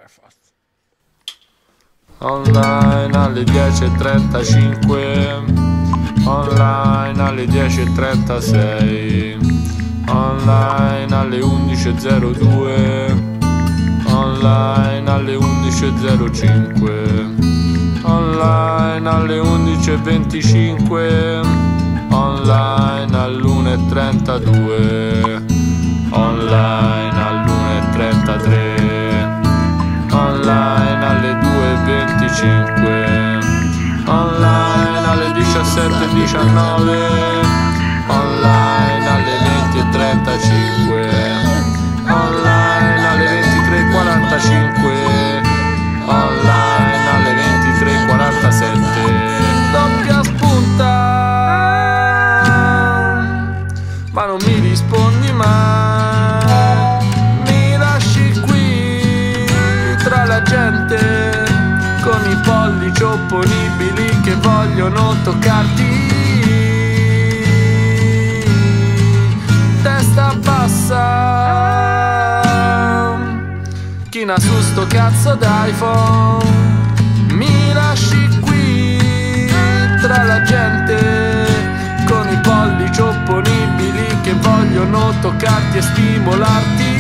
fast. Online alle 10:35, online alle 10:36, online alle 11:02, online alle 11:05, online alle 11:25, online all'1:32, online all'1:33, online alle 2:25, online alle 17:19, online alle 20:35, online alle 23:45, online alle 23:47. Doppia spunta, ma non mi rispondi mai, mi lasci qui tra la gente con i pollici opponibili che vogliono toccarti. Testa bassa, china su sto cazzo d'iPhone, mi lasci qui tra la gente con i pollici opponibili che vogliono toccarti e stimolarti.